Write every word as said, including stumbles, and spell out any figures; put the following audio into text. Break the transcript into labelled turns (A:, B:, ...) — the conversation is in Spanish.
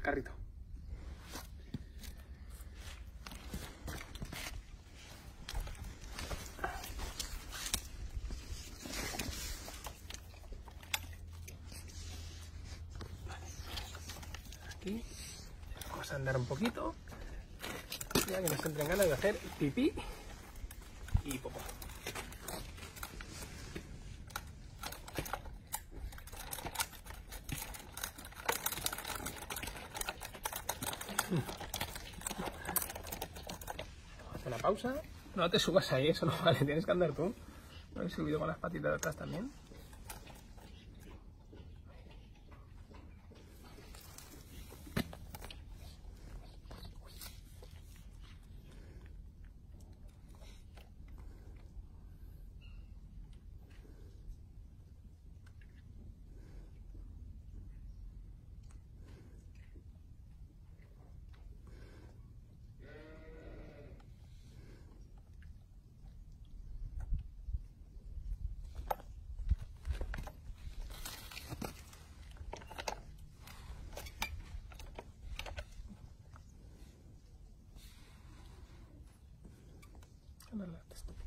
A: carrito. Aquí vamos a andar un poquito, ya que nos entren ganas de hacer pipí y popó. Haz una pausa, no te subas ahí, eso no vale, tienes que andar tú. ¿No he subido con las patitas de atrás también? Relax.